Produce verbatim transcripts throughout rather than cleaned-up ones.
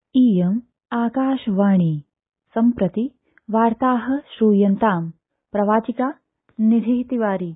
इयम् आकाशवाणी सम्प्रति वार्ताः श्रूयन्ताम्। प्रवाचिका निधिः तिवारी।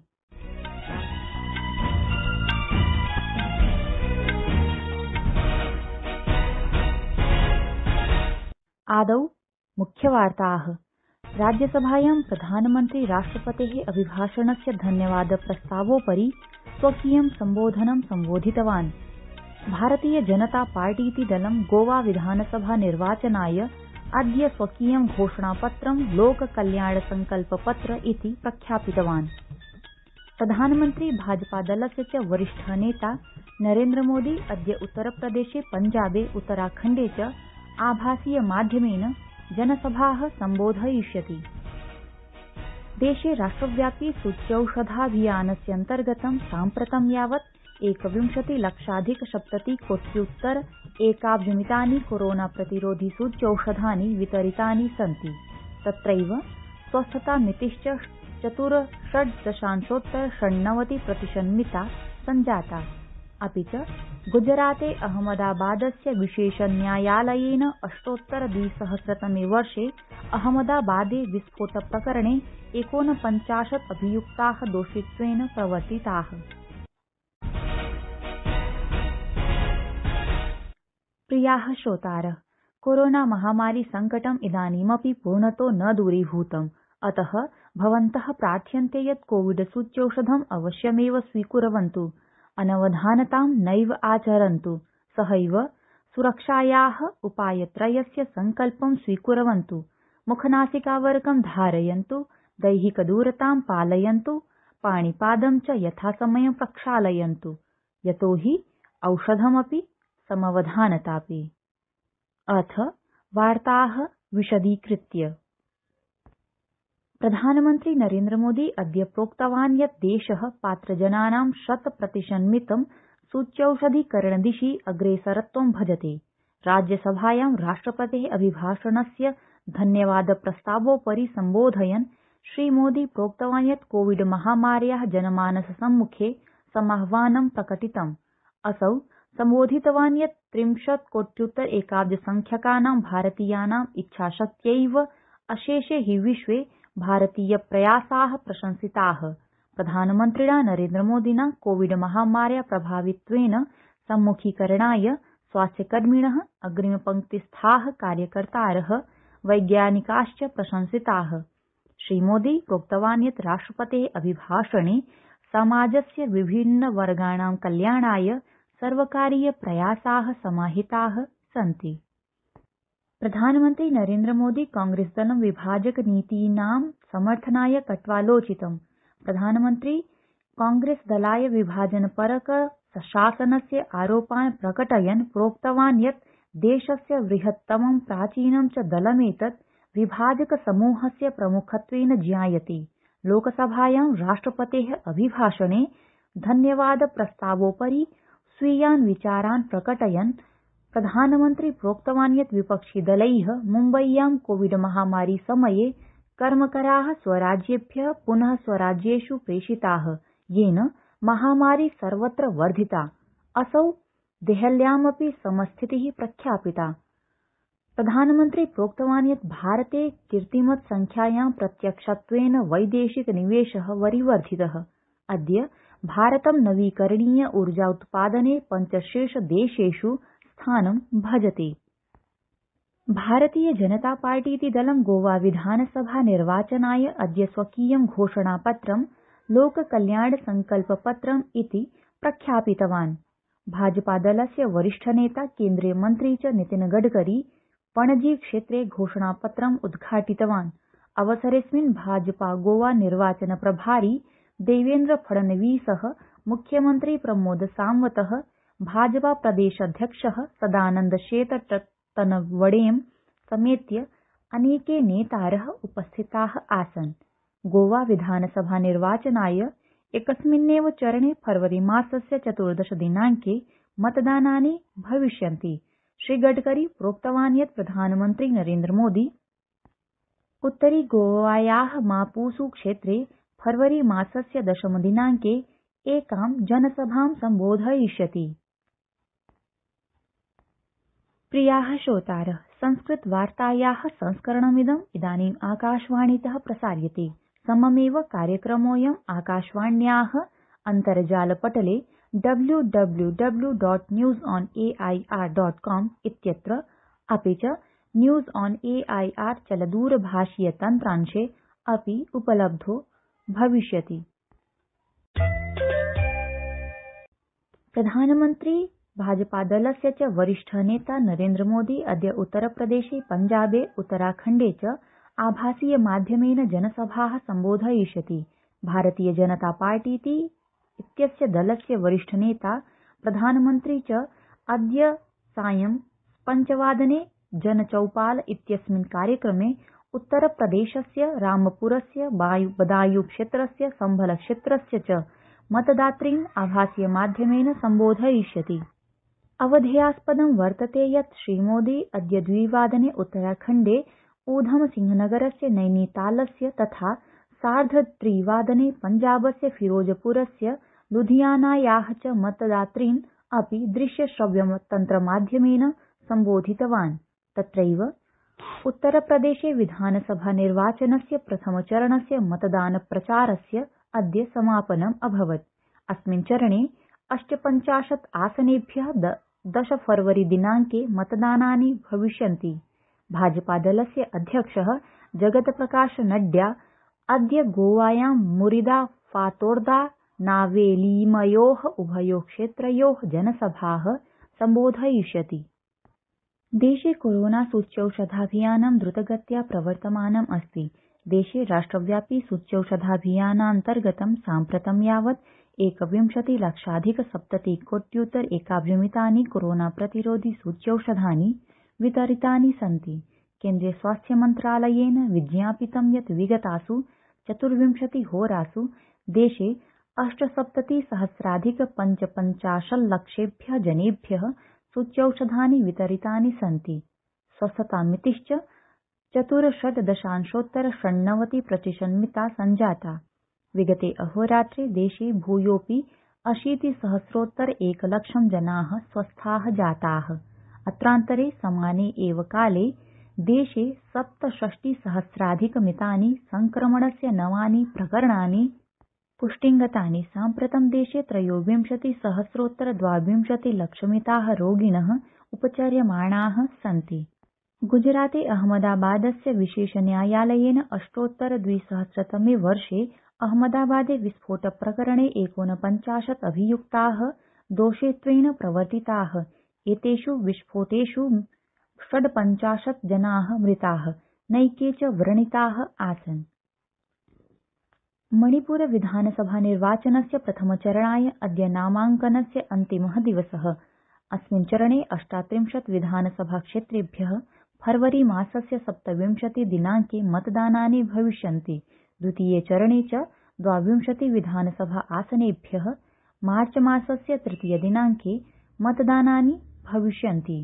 आदौ मुख्यवार्ताः। राज्यसभायां प्रधानमन्त्री राष्ट्रपतेः अभिभाषणस्य धन्यवाद प्रस्तावोपरि स्वकीयं सम्बोधनं संबोधितवान्। भारतीय जनता पार्टीति दलं गोवा विधानसभा निर्वाचनाय अद्य स्वकीयं घोषणापत्रं लोककल्याण संकल्पपत्र इति प्रख्यापितवान्। प्रधानमन्त्री भाजपादलस्य च वरिष्ठः नेता नरेन्द्रमोदी अद्य उत्तरप्रदेशे पञ्जाबे उत्तराखण्डे च आभासीय माध्यमेन जनसभाः सम्बोधयिष्यति। देशे राष्ट्रव्यापी सूच्यौषधाभियानस्यन्तर्गतं साम्प्रतं यावत् एकविंशति लक्षाधिक सप्तति कोट्युत्तर एकाब्जमितानि कोरोना प्रतिरोधि सूच्यौषधानि वितरितानि सन्ति। तत्रैव स्वस्थतामितिश्च चतुर्षड् दशांशोत्तर षण्णवति प्रतिशन्मिता सञ्जाता। अपि च गुजराते अहमदाबादस्य विशेषन्यायालयेन अष्टोत्तर द्विसहस्रतमे वर्षे अहमदाबादे विस्फोटप्रकरणे एकोनपञ्चाशत् अभियुक्ताः दोषित्वेन प्रवर्तिताः। प्रियाः श्रोतारः, कोरोना महामारी संकटम् इदानीमपि पूर्णतो न दूरीभूतम्। अतः भवन्तः प्रार्थ्यन्ते यत् कोविड सूच्यौषधम् अवश्यमेव स्वीकुर्वन्तु, अनवधानतां नैव आचरन्तु, सहैव सुरक्षायाः उपायत्रयस्य सङ्कल्पं स्वीकुर्वन्तु। मुखनासिकावरकं धारयन्तु, दैहिकदूरतां पालयन्तु, पाणिपादं च यथासमयं प्रक्षालयन्तु। यतोहि औषधमपि समवधानतापि। अथ वार्ताः विशदीकृत्य। प्रधानमन्त्री नरेन्द्रमोदी अद्य प्रोक्तवान् यत् देशः पात्रजनानां शतप्रतिशन्मितं सूच्यौषधीकरणदिशि अग्रेसरत्वं भजते। राज्यसभायां राष्ट्रपतेः अभिभाषणस्य धन्यवादप्रस्तावोपरि सम्बोधयन् श्रीमोदी प्रोक्तवान् यत् कोविड महामार्याः जनमानससम्मुखे समाह्वानं प्रकटितम्। असौ सम्बोधितवान् यत् त्रिंशत् कोट्युत्तर एकाब्जसंख्यकानां भारतीयानाम् इच्छाशक्त्यैव अशेषे हि विश्वे भारतीयप्रयासाः प्रशंसिताः। प्रधानमन्त्रिणा नरेन्द्रमोदिना कोविड महामार्या प्रभावित्वेन सम्मुखीकरणाय स्वास्थ्यकर्मिणः, अग्रिमपङ्क्तिस्थाः कार्यकर्तारः, वैज्ञानिकाश्च प्रशंसिताः। श्रीमोदी प्रोक्तवान् यत् राष्ट्रपतेः अभिभाषणे समाजस्य विभिन्नवर्गाणां कल्याणाय सर्वकारीय प्रयासाः समाहिताः सन्ति। प्रधानमन्त्री नरेन्द्रमोदी कांग्रेसदलं विभाजकनीतीनां समर्थनाय कट्वालोचितम्। प्रधानमन्त्री कांग्रेसदलाय विभाजनपरक शासनस्य आरोपान् प्रकटयन् प्रोक्तवान् यत् देशस्य बृहत्तमं प्राचीनं च दलमेतत् विभाजकसमूहस्य प्रमुखत्वेन ज्ञायते। लोकसभायां राष्ट्रपतेः अभिभाषणे धन्यवादप्रस्तावोपरि स्वीयान् विचारान् प्रकटयन् प्रधानमन्त्री प्रोक्तवान् यत् विपक्षिदलैः मुम्बय्यां कोविड महामारी समये कर्मकराः स्वराज्येभ्यः पुनः स्वराज्येषु प्रेषिताः, येन महामारी सर्वत्र वर्धिता। असौ देहल्यामपि समस्थितिः प्रख्यापिता। प्रधानमन्त्री प्रोक्तवान् यत् भारते कीर्तिमत् संख्यायां प्रत्यक्षत्वेन वैदेशिक निवेशः वरिवर्धितः। अद्य भारतं नवीकरणीय ऊर्जा उत्पादने पञ्चशीर्ष देशेषु स्थानं भजते। भारतीय जनता पार्टीति दलं गोवा विधानसभा निर्वाचनाय अद्य स्वकीयं घोषणापत्रं लोककल्याण संकल्पपत्रम् इति प्रख्यापितवान्। भाजपादलस्य वरिष्ठनेता केन्द्रीय मन्त्री च नितिन गडकरी पणजी क्षेत्रे घोषणापत्रम् उद्घाटितवान्। अवसरेऽस्मिन् भाजपा गोवा निर्वाचन प्रभारी देवेन्द्र फडणवीसः, मुख्यमन्त्री प्रमोद सावन्तः, भाजपा प्रदेशाध्यक्षः सदानन्द शेरतनवडें समेत्य अनेके नेतारः उपस्थिताः आसन्। गोवा विधानसभा निर्वाचनाय एकस्मिन्नेव चरणे फरवरी मासस्य चतुर्दश दिनाङ्के मतदानानि भविष्यन्ति। श्रीगडकरी प्रोक्तवान् यत् प्रधानमन्त्री नरेन्द्रमोदी उत्तरी गोवायाः मापूसु क्षेत्रे फरवरी मासस्य दशमदिनाङ्के एकां जनसभां सम्बोधयिष्यति। प्रियाः श्रोतारः, संस्कृतवार्तायाः संस्करणमिदम् इदानीम् आकाशवाणीतः प्रसार्यते। सममेव कार्यक्रमोऽयम् आकाशवाण्याः अन्तर्जालपटले W W W dot news on A I R dot com इत्यत्र अपि च news on A I R चलदूरभाषीयतन्त्रांशे अपि उपलब्धो भविष्यति। प्रधानमन्त्री भाजपादलस्य च वरिष्ठ नेता नरेन्द्र मोदी अद्य उत्तरप्रदेशे पञ्जाबे उत्तराखण्डे च आभासीय माध्यमेन जनसभाः सम्बोधयिष्यति। भारतीय जनता पार्टी इत्यस्य दलस्य वरिष्ठ नेता प्रधानमन्त्री च अद्य सायं पञ्चवादने जनचौपाल इत्यस्मिन् कार्यक्रमे उत्तरप्रदेशस्य रामपुरस्य बदायूं-क्षेत्रस्य सम्भल-क्षेत्रस्य च मतदातॄन् आभासीय माध्यमेन सम्बोधयिष्यति। अवधेयास्पदं वर्तते यत् श्रीमोदी अद्य द्विवादने उत्तराखण्डे ऊधमसिंहनगरस्य नैनीतालस्य तथा सार्धत्रिवादने पञ्जाबस्य फिरोजपुरस्य लुधियानायाः च मतदातॄन् अपि दृश्यश्रव्यतन्त्रमाध्यमेन सम्बोधितवान्। तत्रैव उत्तरप्रदेशे विधानसभा निर्वाचनस्य प्रथमचरणस्य मतदानप्रचारस्य अद्य समापनम् अभवत्। अस्मिन् चरणे अष्टपञ्चाशत् आसनेभ्यः दश फरवरी दिनाङ्के मतदानानि भविष्यन्ति। भाजपादलस्य अध्यक्षः जगतप्रकाश नड्डा अद्य गोवायां मुरिदा फातोर्दा नावेलीमयोः उभयोः क्षेत्रयोः जनसभाः सम्बोधयिष्यति। देशे कोरोना सूच्यौषधाभियानं द्रुतगत्या प्रवर्तमानम् अस्ति। देशे राष्ट्रव्यापी सूच्यौषधाभियानान्तर्गतं साम्प्रतं यावत् एकविंशति लक्षाधिक सप्तति कोट्युत्तर एकाभिमितानि कोरोना प्रतिरोधि सूच्यौषधानि वितरितानि सन्ति। केन्द्रीय स्वास्थ्य मन्त्रालयेन विज्ञापितं यत् विगतासु चतुर्विंशति होरासु देशे अष्टसप्तति सहस्राधिक पञ्चपञ्चाशल्लक्षेभ्यः जनेभ्यः सूच्यौषधानि वितरितानि सन्ति। स्वस्थतामितिश्च चतुर्षड् दशांशोत्तर षण्णवति प्रतिशन्मिता सञ्जाता। विगते अहोरात्रे देशे भूयोऽपि अशीतिसहस्रोत्तर एकलक्षं जनाः स्वस्थाः जाताः। अत्रान्तरे समाने एव काले देशे सप्तषष्टिसहस्राधिकमितानि संक्रमणस्य नवानि प्रकरणानि पुष्टिङ्गतानि। साम्प्रतं देशे त्रयोविंशतिसहस्रोत्तर द्वाविंशतिलक्षमिताः रोगिणः उपचर्यमाणाः सन्ति। गुजराते अहमदाबादस्य विशेषन्यायालयेन अष्टोत्तर द्विसहस्रतमे वर्षे अहमदाबादे विस्फोटप्रकरणे एकोनपञ्चाशत् अभियुक्ताः दोषित्वेन प्रवर्तिताः। एतेषु विस्फोटेषु षड्पञ्चाशत् जनाः मृताः, नैके च व्रणिताः आसन्। मणिपुर विधानसभा निर्वाचनस्य प्रथमचरणाय अद्य नामाङ्कनस्य अन्तिमः दिवसः। अस्मिन् चरणे अष्टात्रिंशत् विधानसभाक्षेत्रेभ्यः फरवरी मासस्य सप्तविंशति दिनाङ्के मतदानानि भविष्यन्ति। द्वितीये चरणे च द्वाविंशति विधानसभा आसनेभ्यः मार्च मासस्य तृतीयदिनाङ्के मतदानानि भविष्यन्ति।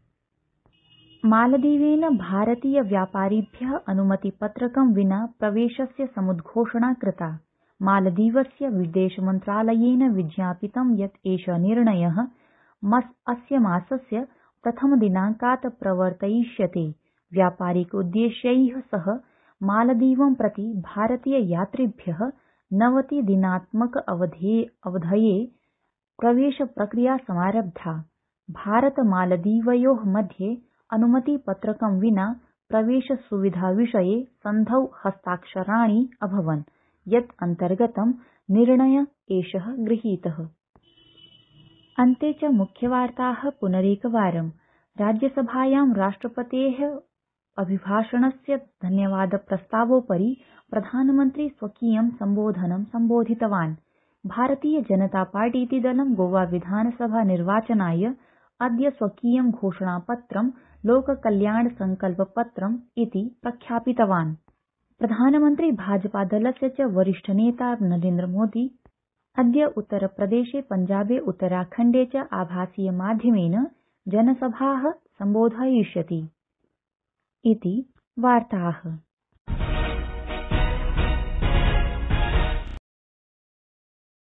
मालदीवेन भारतीय व्यापारिभ्यः अनुमतिपत्रकं विना प्रवेशस्य समुद्घोषणा कृता। मालदीवस्य विदेशमन्त्रालयेन विज्ञापितं यत् एषः निर्णयः अस्य मासस्य प्रथमदिनाङ्कात् प्रवर्तयिष्यते। व्यापारिकोद्देश्यैः सह मालदीवं प्रति भारतीययात्रिभ्यः नवतिदिनात्मक अवधये प्रवेशप्रक्रिया समारब्धा। भारत-मालदीवयोः मध्ये अनुमतिपत्रकं विना प्रवेशसुविधाविषये सन्धौ हस्ताक्षराणि अभवन्, यत् अन्तर्गतं निर्णय एषः गृहीतः। अन्ते च मुख्यवार्ताः पुनरेकवारम्। राज्यसभायां राष्ट्रपतेः अभिभाषणस्य धन्यवादप्रस्तावोपरि प्रधानमन्त्री स्वकीयं सम्बोधनं सम्बोधितवान्। भारतीय जनता पार्टीति दलं गोवा विधानसभा निर्वाचनाय अद्य स्वकीयं घोषणापत्रं लोककल्याणसंकल्पपत्रम् इति प्रख्यापितवान्। प्रधानमन्त्री भाजपादलस्य च वरिष्ठ नेता नरेन्द्र मोदी अद्य उत्तरप्रदेशे पञ्जाबे उत्तराखण्डे च आभासीय माध्यमेन जनसभाः सम्बोधयिष्यति इति वार्ताः।